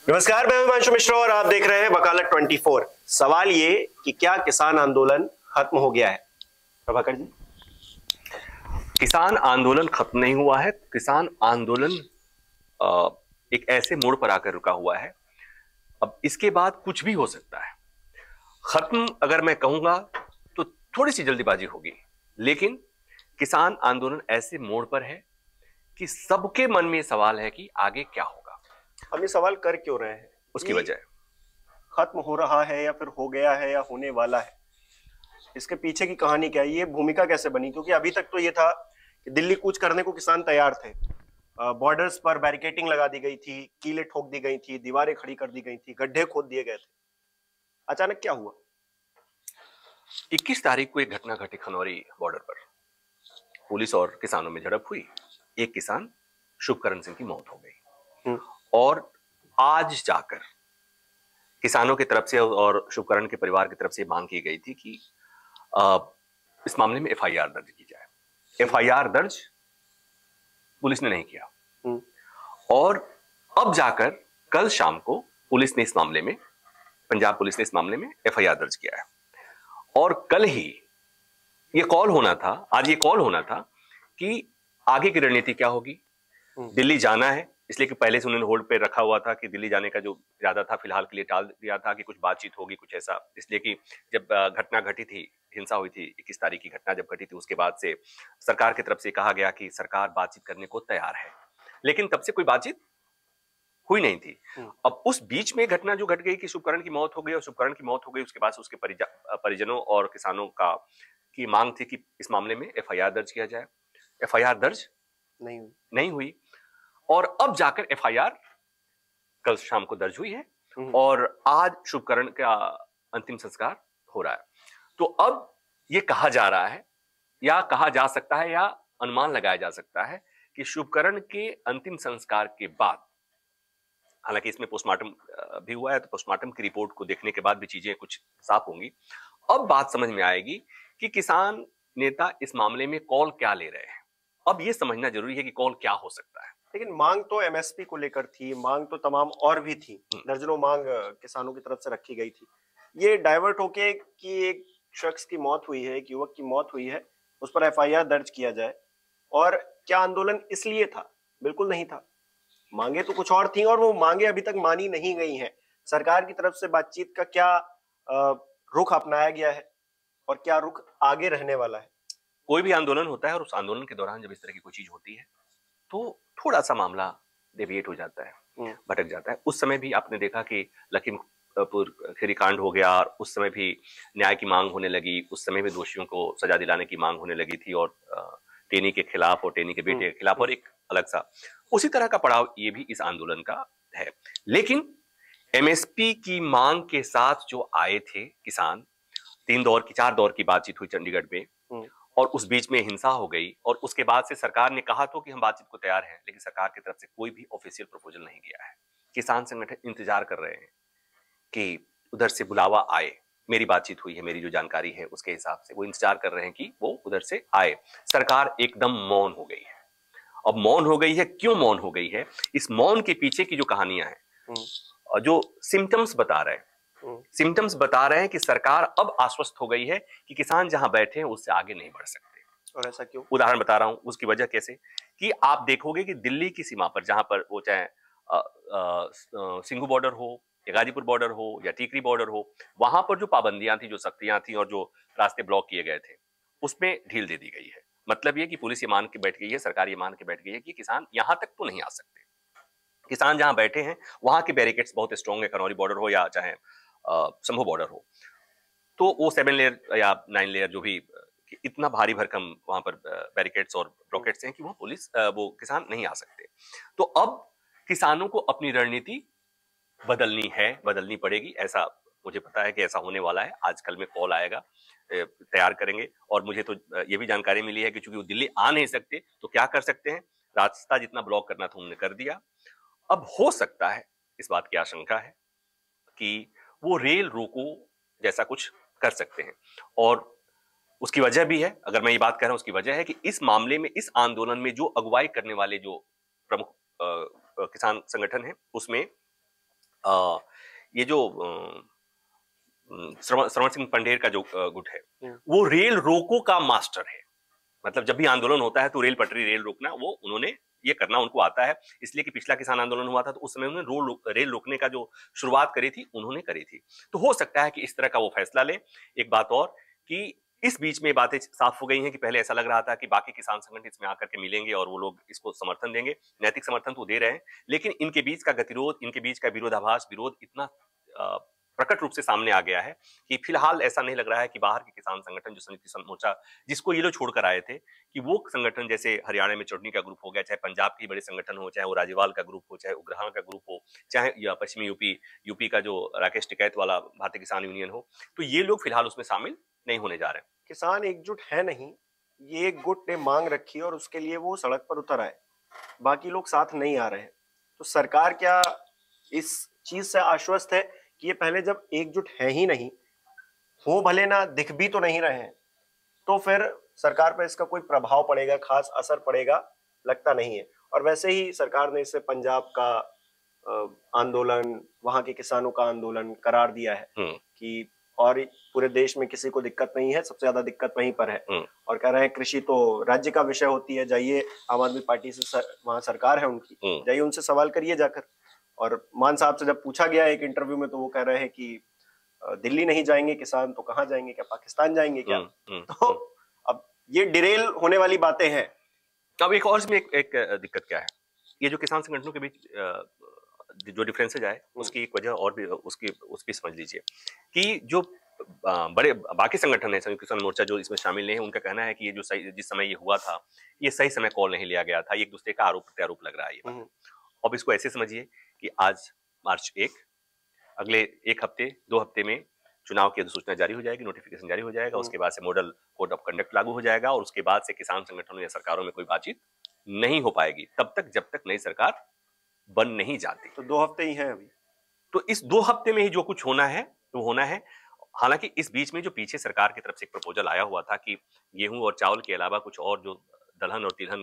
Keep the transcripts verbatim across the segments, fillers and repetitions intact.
नमस्कार, मैं हिमांशु मिश्रा और आप देख रहे हैं वकालत चौबीस। सवाल ये कि क्या किसान आंदोलन खत्म हो गया है? प्रभाकर जी, किसान आंदोलन खत्म नहीं हुआ है। किसान आंदोलन एक ऐसे मोड़ पर आकर रुका हुआ है। अब इसके बाद कुछ भी हो सकता है। खत्म अगर मैं कहूंगा तो थोड़ी सी जल्दीबाजी होगी, लेकिन किसान आंदोलन ऐसे मोड़ पर है कि सबके मन में सवाल है कि आगे क्या होगा। हम ये सवाल कर क्यों रहे हैं? उसकी वजह खत्म हो रहा है या फिर हो गया है या होने वाला है, इसके पीछे की कहानी क्या है? ये भूमिका कैसे बनी? क्योंकि अभी तक तो ये था कि दिल्ली कूच करने को किसान तैयार थे, बॉर्डर्स पर बैरिकेडिंग लगा दी गई थी, कीलें ठोक दी गई थी, दीवारें खड़ी कर दी गई थी, गड्ढे खोद दिए गए थे। अचानक क्या हुआ? इक्कीस तारीख को एक घटना घटी खनौरी बॉर्डर पर। पुलिस और किसानों में झड़प हुई। एक किसान शुभकरण सिंह की मौत हो गई और आज जाकर किसानों की तरफ से और शुभकरण के परिवार की तरफ से मांग की गई थी कि आ, इस मामले में एफआईआर दर्ज की जाए। एफआईआर दर्ज पुलिस ने नहीं किया और अब जाकर कल शाम को पुलिस ने इस मामले में, पंजाब पुलिस ने इस मामले में एफआईआर दर्ज किया है। और कल ही ये कॉल होना था, आज ये कॉल होना था कि आगे की रणनीति क्या होगी। दिल्ली जाना है, इसलिए कि पहले से उन्होंने होल्ड पे रखा हुआ था कि दिल्ली जाने का जो इरादा था फिलहाल के लिए टाल दिया था कि कुछ बातचीत होगी, कुछ ऐसा। इसलिए कि जब घटना घटी थी, हिंसा हुई थी, इक्कीस तारीख की घटना जब घटी थी, उसके बाद से सरकार की तरफ से कहा गया कि सरकार बातचीत करने को तैयार है, लेकिन तब से कोई बातचीत हुई नहीं थी। अब उस बीच में घटना जो घट गई कि शुभकरण की मौत हो गई और शुभकरण की मौत हो गई उसके बाद से उसके परिजनों और किसानों का की मांग थी कि इस मामले में एफआईआर दर्ज किया जाए। एफआईआर दर्ज नहीं हुई नहीं हुई और अब जाकर एफआईआर कल शाम को दर्ज हुई है और आज शुभकरण का अंतिम संस्कार हो रहा है। तो अब ये कहा जा रहा है या कहा जा सकता है या अनुमान लगाया जा सकता है कि शुभकरण के अंतिम संस्कार के बाद, हालांकि इसमें पोस्टमार्टम भी हुआ है तो पोस्टमार्टम की रिपोर्ट को देखने के बाद भी चीजें कुछ साफ होंगी। अब बात समझ में आएगी कि किसान नेता इस मामले में कॉल क्या ले रहे हैं। अब यह समझना जरूरी है कि कॉल क्या हो सकता है। लेकिन मांग तो एमएसपी को लेकर थी, मांग तो तमाम और भी थी, दर्जनों मांग किसानों की तरफ से रखी गई थी। ये डाइवर्ट होके कि एक शख्स की मौत हुई है, एक युवक की मौत हुई है, उस पर एफआईआर दर्ज किया जाए। और क्या आंदोलन इसलिए था? बिल्कुल नहीं था। मांगे तो कुछ और थी और वो मांगे अभी तक मानी नहीं गई हैं। सरकार की तरफ से बातचीत का क्या रुख अपनाया गया है और क्या रुख आगे रहने वाला है? कोई भी आंदोलन होता है और उस आंदोलन के दौरान जब इस तरह की कोई चीज होती है तो थोड़ा सा मामला डेविएट हो जाता है, भटक जाता है। उस समय भी आपने देखा कि लखीमपुर खीरी कांड हो गया और उस समय भी न्याय की मांग होने लगी, उस समय भी दोषियों को सजा दिलाने की मांग होने लगी थी और टेनी के खिलाफ और टेनी के बेटे के खिलाफ, और एक अलग सा उसी तरह का पड़ाव ये भी इस आंदोलन का है। लेकिन एमएसपी की मांग के साथ जो आए थे किसान, तीन दौर की चार दौर की बातचीत हुई चंडीगढ़ में और उस बीच में हिंसा हो गई और उसके बाद से सरकार ने कहा तो कि हम बातचीत को तैयार हैं, लेकिन सरकार की तरफ से कोई भी ऑफिशियल प्रपोजल नहीं गया है। किसान संगठन इंतजार कर रहे हैं कि उधर से बुलावा आए। मेरी बातचीत हुई है, मेरी जो जानकारी है उसके हिसाब से वो इंतजार कर रहे हैं कि वो उधर से आए। सरकार एकदम मौन हो गई है। अब मौन हो गई है, क्यों मौन हो गई है? इस मौन के पीछे की जो कहानियां हैं, जो सिम्टम्स बता रहे हैं, सिम्टम्स बता रहे हैं कि सरकार अब आश्वस्त हो गई है कि किसान जहां बैठे हैं उससे आगे नहीं बढ़ सकते। और ऐसा क्यों? उदाहरण बता रहा हूं, उसकी वजह कैसे कि आप देखोगे कि दिल्ली की सीमा पर, जहां पर वो चाहे सिंघू बॉर्डर हो या गाजीपुर बॉर्डर हो या टीकरी बॉर्डर हो, वहां पर जो पाबंदियां थी, जो सख्तियां थी और जो रास्ते ब्लॉक किए गए थे, उसमें ढील दे दी गई है। मतलब ये कि पुलिस ये मान के बैठ गई है, सरकार ये मान के बैठ गई है कि किसान यहां तक तो नहीं आ सकते। किसान जहां बैठे हैं वहां के बैरिकेड्स बहुत स्ट्रॉन्ग है, खनौरी बॉर्डर हो या चाहे शंभू बॉर्डर हो, तो वो सेवन लेयर या नाइन लेयर जो भी, इतना भारी भरकम वहां पर बैरिकेड्स और ब्लॉकेट्स हैं कि वो पुलिस वो किसान नहीं आ सकते। तो अब किसानों को अपनी रणनीति बदलनी है, बदलनी पड़ेगी। ऐसा मुझे पता है कि ऐसा होने वाला है। आजकल में कॉल आएगा, तैयार करेंगे। और मुझे तो ये भी जानकारी मिली है कि चूंकि वो दिल्ली आ नहीं सकते तो क्या कर सकते हैं, रास्ता जितना ब्लॉक करना था उन्होंने कर दिया। अब हो सकता है, इस बात की आशंका है कि वो रेल रोको जैसा कुछ कर सकते हैं। और उसकी वजह भी है, अगर मैं ये बात कह रहा हूं, उसकी वजह है कि इस मामले में, इस आंदोलन में जो अगुवाई करने वाले जो प्रमुख किसान संगठन है, उसमें आ, ये जो श्रवण श्रवण सिंह पंडेर का जो गुट है वो रेल रोको का मास्टर है। मतलब जब भी आंदोलन होता है तो रेल पटरी रेल रोकना वो उन्होंने ये करना उनको आता है, इसलिए कि पिछला किसान आंदोलन हुआ था तो उस समय उन्होंने रोल रेल रोकने का जो शुरुआत करी थी उन्होंने करी थी। तो हो सकता है कि इस तरह का वो फैसला ले। एक बात और कि इस बीच में बातें साफ हो गई हैं कि पहले ऐसा लग रहा था कि बाकी किसान संगठन इसमें आकर के मिलेंगे और वो लोग इसको समर्थन देंगे, नैतिक समर्थन तो दे रहे हैं, लेकिन इनके बीच का गतिरोध, इनके बीच का विरोधाभास, विरोध इतना प्रकट रूप से सामने आ गया है कि फिलहाल ऐसा नहीं लग रहा है कि बाहर के किसान संगठन जो संयुक्त किसान मोर्चा जिसको ये लोग छोड़कर आए थे कि वो संगठन जैसे हरियाणा में चौधरी का ग्रुप हो गया, चाहे पंजाब के बड़े संगठन हो, चाहे वो राजेवाल का ग्रुप हो, चाहे उग्रहां का ग्रुप हो, चाहे या पश्चिमी यूपी यूपी का जो राकेश टिकैत वाला भारतीय किसान यूनियन हो, तो ये लोग फिलहाल उसमें शामिल नहीं होने जा रहे। किसान एकजुट है नहीं, ये एक गुट ने मांग रखी और उसके लिए वो सड़क पर उतर आए, बाकी लोग साथ नहीं आ रहे हैं। तो सरकार क्या इस चीज से आश्वस्त है कि ये पहले जब एकजुट है ही नहीं, हो भले ना दिख भी तो नहीं रहे हैं, तो फिर सरकार पर इसका कोई प्रभाव पड़ेगा, खास असर पड़ेगा, लगता नहीं है। और वैसे ही सरकार ने इसे पंजाब का आंदोलन, वहां के किसानों का आंदोलन करार दिया है कि और पूरे देश में किसी को दिक्कत नहीं है, सबसे ज्यादा दिक्कत वहीं पर है। और कह रहे हैं कृषि तो राज्य का विषय होती है, जाइए आम आदमी पार्टी से सर, वहां सरकार है उनकी, जाइए उनसे सवाल करिए जाकर। और मान साहब से जब पूछा गया एक इंटरव्यू में तो वो कह रहे हैं कि दिल्ली नहीं जाएंगे किसान तो कहाँ जाएंगे, क्या पाकिस्तान जाएंगे क्या? तो अब ये डिरेल होने वाली बातें हैं। अब एक और इसमें एक, एक दिक्कत क्या है, ये जो किसान संगठनों के बीच जो डिफरेंसेज आए उसकी एक वजह और भी उसकी उसकी समझ लीजिए कि जो बड़े बाकी संगठन है संयुक्त किसान मोर्चा जो इसमें शामिल नहीं है, उनका कहना है कि ये जो सही जिस समय ये हुआ था ये सही समय कॉल नहीं लिया गया था, ये एक दूसरे का आरोप प्रत्यारोप लग रहा है ये। अब इसको ऐसे समझिए कि आज मार्च एक, अगले एक हफ्ते दो हफ्ते में चुनाव की अधिसूचना जारी हो जाएगी, नोटिफिकेशन जारी हो जाएगा, उसके बाद से मॉडल कोड ऑफ कंडक्ट लागू हो जाएगा और उसके बाद से किसान संगठनों या सरकारों में कोई बातचीत नहीं हो पाएगी तब तक जब तक नई सरकार बन नहीं जाती। तो दो हफ्ते ही हैं अभी, तो इस दो हफ्ते में ही जो कुछ होना है वो होना है। हालांकि इस बीच में जो पीछे सरकार की तरफ से एक प्रपोजल आया हुआ था कि गेहूं और चावल के अलावा कुछ और जो दलहन और तिलहन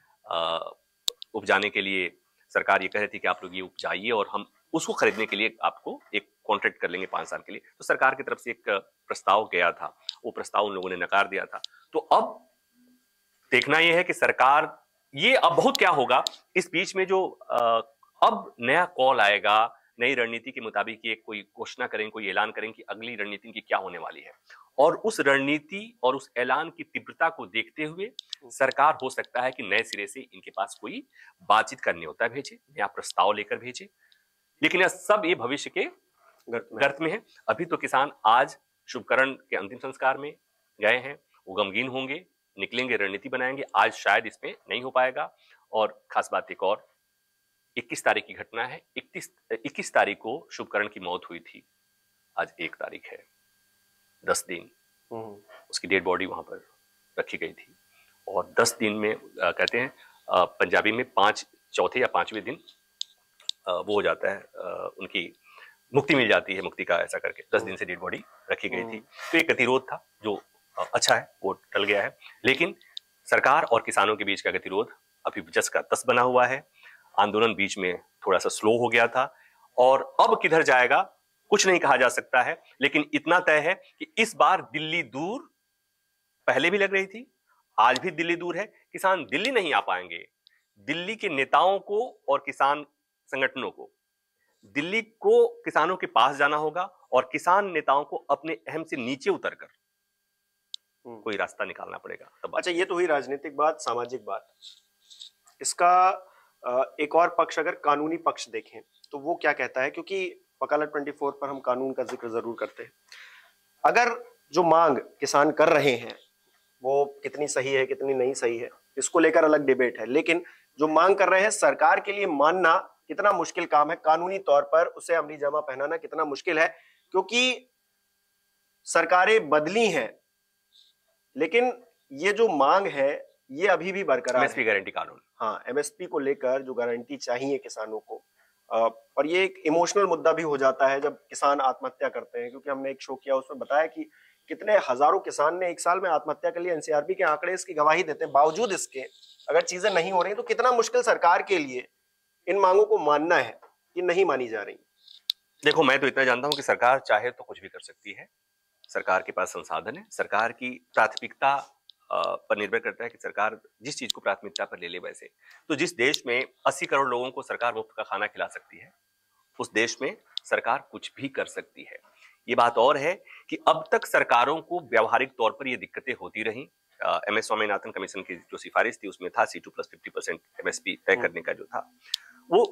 उपजाने के लिए सरकार ये कह रही थी कि आप लोग ये उपजाइए और हम उसको खरीदने के लिए आपको एक कॉन्ट्रैक्ट कर लेंगे पांच साल के लिए, तो सरकार की तरफ से एक प्रस्ताव गया था, वो प्रस्ताव उन लोगों ने नकार दिया था। तो अब देखना यह है कि सरकार ये अब बहुत क्या होगा इस बीच में जो आ, अब नया कॉल आएगा, नई रणनीति के मुताबिक ये कोई घोषणा करें, कोई ऐलान करें कि अगली रणनीति की क्या होने वाली है, और उस रणनीति और उस ऐलान की तीव्रता को देखते हुए सरकार हो सकता है कि नए सिरे से इनके पास कोई बातचीत का न्योता भेजे, नया प्रस्ताव लेकर भेजे। लेकिन यह सब ये भविष्य के गर्त में है। अभी तो किसान आज शुभकरण के अंतिम संस्कार में गए हैं, वो गमगीन होंगे, निकलेंगे, रणनीति बनाएंगे। आज शायद इसमें नहीं हो पाएगा। और खास बात एक और, इक्कीस तारीख की घटना है, इक्कीस इक्कीस तारीख को शुभकरण की मौत हुई थी, आज एक तारीख है, दस दिन उसकी डेड बॉडी वहां पर रखी गई थी और दस दिन में आ, कहते हैं आ, पंजाबी में पांच चौथे या पांचवें दिन आ, वो हो जाता है, आ, उनकी मुक्ति मिल जाती है, मुक्ति का ऐसा करके दस दिन से डेड बॉडी रखी गई थी। तो एक गतिरोध था जो आ, अच्छा है, वो टल गया है। लेकिन सरकार और किसानों के बीच का गतिरोध अभी जस का तस बना हुआ है। आंदोलन बीच में थोड़ा सा स्लो हो गया था और अब किधर जाएगा कुछ नहीं कहा जा सकता है। लेकिन इतना तय है कि इस बार दिल्ली दूर, पहले भी लग रही थी, आज भी दिल्ली दूर है। किसान दिल्ली नहीं आ पाएंगे। दिल्ली के नेताओं को और किसान संगठनों को दिल्ली को किसानों के पास जाना होगा और किसान नेताओं को अपने अहम से नीचे उतरकर कोई रास्ता निकालना पड़ेगा। तब अच्छा, ये तो हुई राजनीतिक बात, सामाजिक बात। इसका एक और पक्ष अगर कानूनी पक्ष देखें तो वो क्या कहता है, क्योंकि वकालत चौबीस पर हम कानून का जिक्र जरूर करते हैं। अगर जो मांग किसान कर रहे हैं वो कितनी सही है कितनी नहीं सही है, इसको लेकर अलग डिबेट है, लेकिन जो मांग कर रहे हैं सरकार के लिए मानना कितना मुश्किल काम है, कानूनी तौर पर उसे अमली जामा पहनाना कितना मुश्किल है, क्योंकि सरकारें बदली हैं लेकिन ये जो मांग है ये अभी भी बरकरार है। गारंटी कानून, हाँ, एमएसपी को लेकर जो गारंटी चाहिए किसानों को, और ये एक इमोशनल मुद्दा भी हो जाता है जब किसान आत्महत्या करते हैं, क्योंकि हमने एक शो किया उसमें बताया कि कितने हजारों किसान ने एक साल में आत्महत्या कर लिया। एनसीआरबी के आंकड़े इसकी गवाही देते हैं। बावजूद इसके अगर चीजें नहीं हो रही तो कितना मुश्किल सरकार के लिए इन मांगों को मानना है कि नहीं मानी जा रही। देखो, मैं तो इतना जानता हूं कि सरकार चाहे तो कुछ भी कर सकती है। सरकार के पास संसाधन है। सरकार की प्राथमिकता अ, पर निर्भर करता है कि सरकार जिस चीज को प्राथमिकता पर ले ले। वैसे तो जिस देश में अस्सी करोड़ लोगों को सरकार मुफ्त का खाना खिला सकती है, उस देश में सरकार कुछ भी कर सकती है। ये बात और है कि अब तक सरकारों को व्यावहारिक तौर पर ये दिक्कतें होती रही। एम एस स्वामीनाथन कमीशन की जो सिफारिश थी उसमें था C two plus fifty percent MSP तय करने का जो था, वो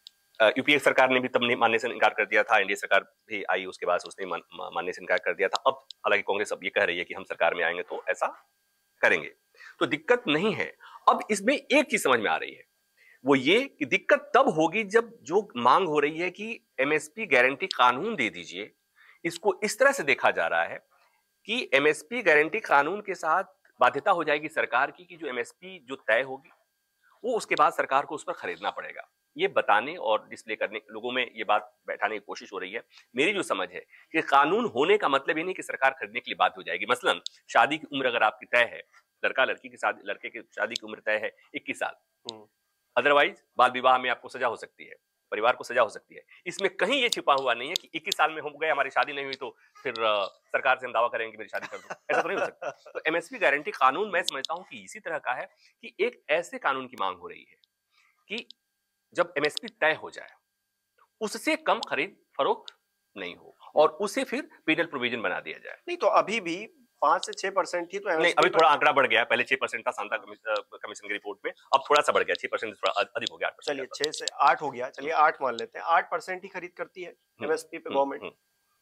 यूपीए सरकार ने भी तब मानने से इनकार कर दिया था। एनडीए सरकार भी आई उसके बाद उसने मान, मानने से इनकार कर दिया था। अब हालांकि कांग्रेस अब ये कह रही है कि हम सरकार में आएंगे तो ऐसा करेंगे, तो दिक्कत नहीं है। अब इसमें एक चीज समझ में आ रही है, वो ये कि दिक्कत तब होगी जब जो मांग हो रही है कि एमएसपी गारंटी कानून दे दीजिए। इसको इस तरह से देखा जा रहा है कि एमएसपी गारंटी कानून के साथ बाध्यता हो जाएगी सरकार की कि जो एमएसपी जो तय होगी वो उसके बाद सरकार को उस पर खरीदना पड़ेगा। ये बताने और डिस्प्ले करने, लोगों में ये बात बैठाने की कोशिश हो रही है। मेरी जो समझ है कि कानून होने का मतलब ये नहीं कि सरकार खरीदने के लिए बाध्य हो जाएगी। मसलन शादी की उम्र अगर आपकी तय है, लड़का लड़की की शादी, लड़के की शादी की उम्र तय है इक्कीस साल, अदरवाइज बाल विवाह में आपको सजा हो सकती है, परिवार को सजा हो सकती है। इसमें कहीं ये छिपा हुआ नहीं है कि इक्कीस साल में हो गए हमारी शादी नहीं हुई तो फिर uh, सरकार से हम दावा करेंगे कि मेरी शादी कर दो, ऐसा तो नहीं हो सकता। तो एमएसपी गारंटी कानून मैं समझता हूं कि इसी तरह का है कि एक ऐसे कानून की मांग हो रही है कि जब एमएसपी तय हो जाए उससे कम खरीद फरोख्त नहीं हो और उसे फिर पेनल प्रोविजन बना दिया जाए। नहीं तो अभी भी पांच से छह परसेंट थी तो नहीं, अभी थोड़ा आंकड़ा बढ़ गया। पहले छह परसेंट था सांता कमीशन की रिपोर्ट में, अब थोड़ा सा बढ़ गया, छह परसेंट थोड़ा अधिक हो गया। चलिए छह से आठ हो गया, चलिए आठ मान लेते हैं। आठ परसेंट ही खरीद करती है एमएसपी पे गवर्नमेंट,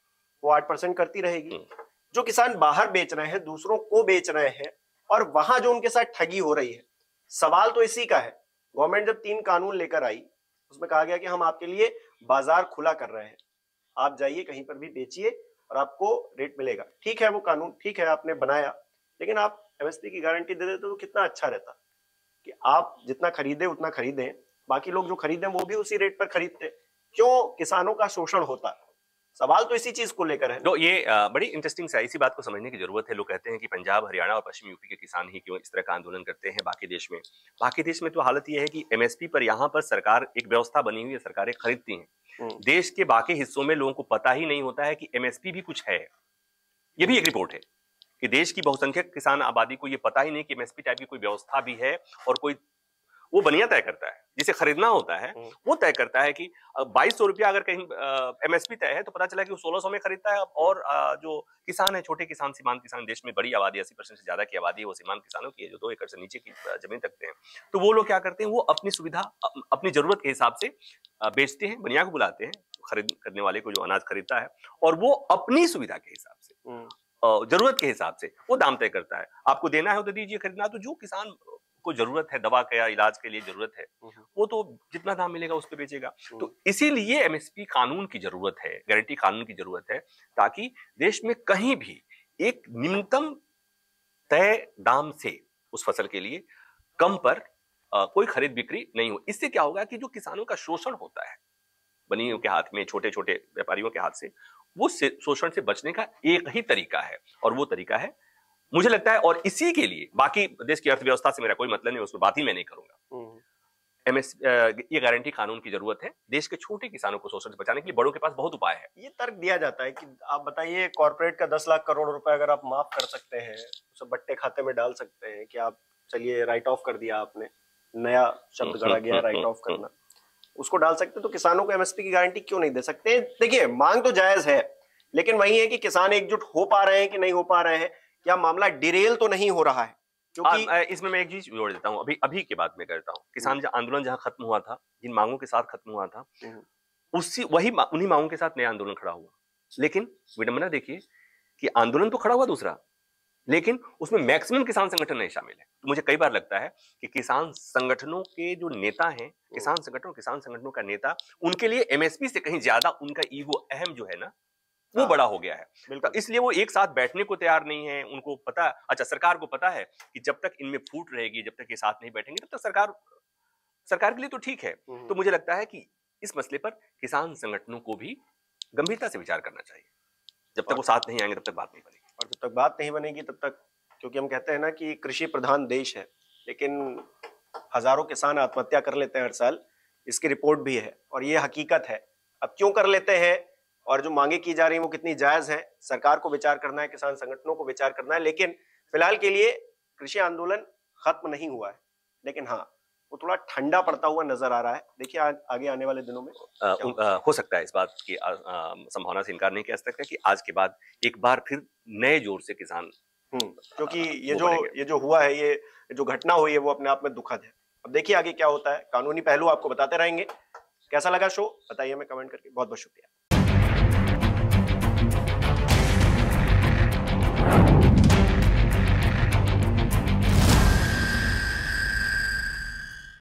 वो आठ परसेंट करती रहेगी। जो किसान बाहर बेच रहे हैं, दूसरों को बेच रहे हैं, और वहां जो उनके साथ ठगी हो रही है, सवाल तो इसी का है। गवर्नमेंट जब तीन कानून लेकर आई उसमें कहा गया कि हम आपके लिए बाजार खुला कर रहे हैं, आप जाइए कहीं पर भी बेचिए और आपको रेट मिलेगा। ठीक है, वो कानून ठीक है आपने बनाया, लेकिन आप एमएसपी की गारंटी दे देते तो कितना अच्छा रहता कि आप जितना खरीदे उतना खरीदें, बाकी लोग जो खरीदें वो भी उसी रेट पर खरीदते। क्यों किसानों का शोषण होता? सवाल तो इसी चीज को लेकर है। तो ये बड़ी इंटरेस्टिंग है, इसी बात को समझने की जरूरत है। लोग कहते हैं कि पंजाब, हरियाणा और पश्चिम यूपी के किसान ही क्यों इस तरह का आंदोलन करते हैं, बाकी देश में बाकी देश में तो हालत ये है कि एमएसपी पर यहाँ पर सरकार, एक व्यवस्था बनी हुई है, सरकारें खरीदती हैं। देश के बाकी हिस्सों में लोगों को पता ही नहीं होता है कि एमएसपी भी कुछ है। ये भी एक रिपोर्ट है कि देश की बहुसंख्यक किसान आबादी को ये पता ही नहीं कि एमएसपी टाइप की कोई व्यवस्था भी है, और कोई वो बनिया तय करता है जिसे खरीदना होता है, वो तय करता है कि बाईस सौ रुपया अगर कहीं एमएसपी तय है तो पता चला कि वो सोलह सौ में खरीदता है। और जो किसान है, छोटे किसान, सीमांत किसान, देश में बड़ी आबादी, अस्सी परसेंट से ज्यादा की आबादी है वो सीमांत किसानों की है, जो दो एकड़ से नीचे की जमीन रखते हैं। तो वो लोग क्या करते हैं, वो अपनी सुविधा, अपनी जरूरत के हिसाब से बेचते हैं, बनिया को बुलाते हैं, खरीद करने वाले को जो अनाज खरीदता है, और वो अपनी सुविधा के हिसाब से, जरूरत के हिसाब से वो दाम तय करता है। आपको देना है तो दीजिए, खरीदना तो जो किसान को जरूरत है, दवा के या इलाज के लिए जरूरत है, वो तो जितना दाम मिलेगा उस पे बेचेगा। तो इसीलिए एमएसपी कानून की जरूरत है, गारंटी कानून की जरूरत है, ताकि देश में कहीं भी एक न्यूनतम तय दाम से उस फसल के लिए कम पर आ, कोई खरीद बिक्री नहीं हो। इससे क्या होगा कि जो किसानों का शोषण होता है बनियों के हाथ में, छोटे छोटे व्यापारियों के हाथ से, वो शोषण से बचने का एक ही तरीका है, और वो तरीका है, मुझे लगता है, और इसी के लिए बाकी देश की अर्थव्यवस्था से मेरा कोई मतलब नहीं, उसमें बात ही मैं नहीं करूंगा। एमएस ये गारंटी कानून की जरूरत है देश के छोटे किसानों को शोषण से बचाने के लिए। बड़ों के पास बहुत उपाय है। ये तर्क दिया जाता है कि आप बताइए, कॉर्पोरेट का दस लाख करोड़ रुपए अगर आप माफ कर सकते हैं, उसे बट्टे खाते में डाल सकते हैं कि आप चलिए राइट ऑफ कर दिया, आपने नया शब्द गढ़ा गया राइट ऑफ करना, उसको डाल सकते, तो किसानों को एमएसपी की गारंटी क्यों नहीं दे सकते? देखिए, मांग तो जायज है, लेकिन वही है कि किसान एकजुट हो पा रहे हैं कि नहीं हो पा रहे हैं, क्या मामला डिरेल तो नहीं हो रहा है? क्योंकि इसमें मैं एक चीज जोड़ देता हूं, अभी अभी की बात मैं करता हूं। किसान आंदोलन जहां खत्म हुआ था, जिन मांगों के साथ खत्म हुआ था, उसी वही उन्हीं मांगों के साथ नया आंदोलन खड़ा हुआ। लेकिन विडंबना देखिए कि आंदोलन तो खड़ा हुआ दूसरा, लेकिन उसमें मैक्सिमम किसान संगठन नहीं शामिल है। तो मुझे कई बार लगता है कि किसान संगठनों के जो नेता हैं, किसान संगठनों किसान संगठनों का नेता, उनके लिए एमएसपी से कहीं ज्यादा उनका ईगो अहम जो है ना, वो बड़ा हो गया है। तो इसलिए वो एक साथ बैठने को तैयार नहीं है। उनको पता, अच्छा सरकार को पता है कि जब तक इनमें फूट रहेगी, जब तक ये साथ नहीं बैठेंगे, तब तक सरकार सरकार के लिए तो ठीक है। तो मुझे लगता है कि इस मसले पर किसान संगठनों को भी गंभीरता से विचार करना चाहिए। जब तक वो साथ नहीं आएंगे तब तक बात नहीं बनेगी, और जब तक बात नहीं बनेगी तब तक, क्योंकि हम कहते हैं ना कि कृषि प्रधान देश है, लेकिन हजारों किसान आत्महत्या कर लेते हैं हर साल, इसकी रिपोर्ट भी है और ये हकीकत है। अब क्यों कर लेते हैं? और जो मांगे की जा रही है वो कितनी जायज है, सरकार को विचार करना है, किसान संगठनों को विचार करना है। लेकिन फिलहाल के लिए कृषि आंदोलन खत्म नहीं हुआ है, लेकिन हाँ वो थोड़ा ठंडा पड़ता हुआ नजर आ रहा है। देखिए आ, आगे आने वाले दिनों में आ, आ, हो सकता है इस बात की संभावना से इनकार नहीं किया जा सकता कि आज के बाद एक बार फिर नए जोर से किसान, क्योंकि ये जो ये जो हुआ है, ये जो घटना हुई है वो अपने आप में दुखद है। अब देखिए आगे क्या होता है, कानूनी पहलू आपको बताते रहेंगे। कैसा लगा शो बताइए हमें कमेंट करके। बहुत बहुत शुक्रिया।